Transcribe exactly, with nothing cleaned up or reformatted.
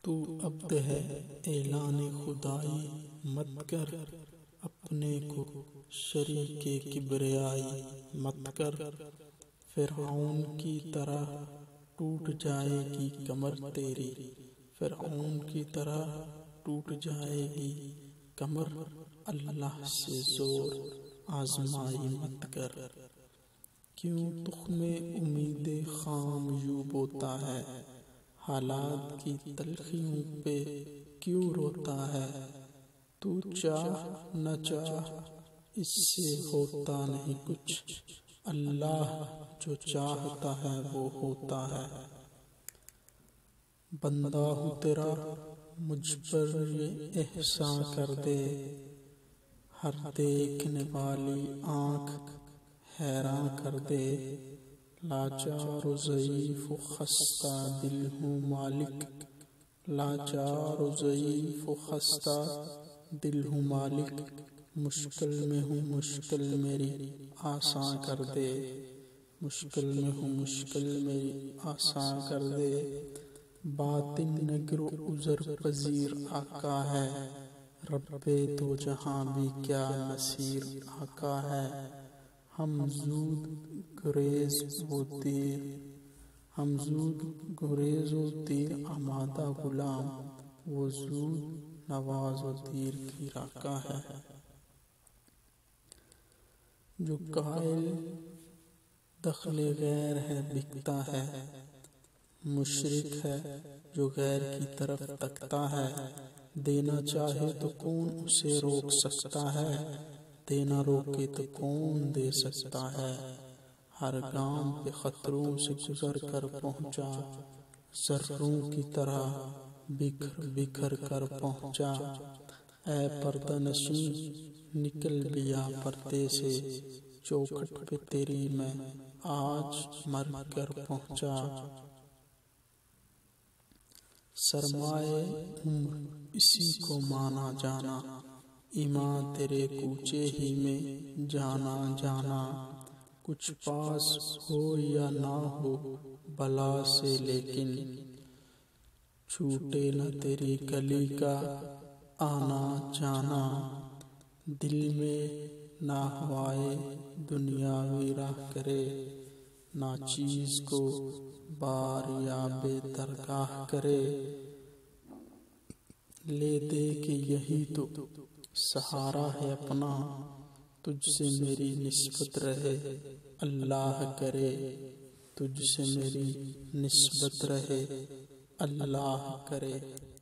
تو عبد ہے اعلان خدائی مت کر، اپنے کو شریک کبریائی مت کر، فرعون کی طرح ٹوٹ جائے گی کمر تیری، فرعون کی طرح ٹوٹ جائے گی کمر، اللہ سے زور آزمائی مت کر۔ کیوں تخم امید خام یوں بوتا ہے، حالات کی تلخیوں پہ کیوں روتا ہے، تو چاہ نہ چاہ اس سے ہوتا نہیں کچھ، اللہ جو چاہتا ہے وہ ہوتا ہے۔ بندہ ہوں تیرا مجھ پر یہ احسان کر دے، ہر دیکھنے والی آنکھ حیران کر دے، لاچار و ضعیف و خستہ دل ہوں مالک، لاچار و ضعیف و خستہ دل ہوں مالک، مشکل میں ہوں مشکل میری آسان کر دے، مشکل میں ہوں مشکل میری آسان کر دے، باطن نگر و عذر پذیر آقا ہے، رب دو جہاں بھی کیا نصیر آقا ہے، ہم زود گریز و دیر ہم زود گریز و دیر آمادہ غلام، وہ زود نواز و دیر گیر آقا ہے۔ جو قائل دخل غیر ہے بکتا ہے، مشرک ہے جو غیر کی طرف تکتا ہے، دینا چاہے تو کون اسے روک سکتا ہے، دینا روکے تو کون دے سکتا ہے، ہر گام پہ خطروں سے گزر کر پہنچا، ذروں کی طرح بکھر بکھر کر پہنچا، اے پردہ نشین نکل بیا پردے سے، چوکھٹ پہ تیری میں آج مر کر پہنچا، سرمائے عمر اسی کو مانا جانا، ایمان تیرے کوچے ہی میں جانا جانا، کچھ پاس ہو یا نہ ہو بلا سے لیکن، چھوٹے نہ تیری گلی کا آنا جانا، دل میں نہ ہوائے دنیاوی راہ کرے، نہ چیز کو بار یا بے درگاہ کرے، لے دے کہ یہی تو سہارا ہے اپنا، تجھ سے میری نسبت رہے اللہ کرے، تجھ سے میری نسبت رہے اللہ کرے۔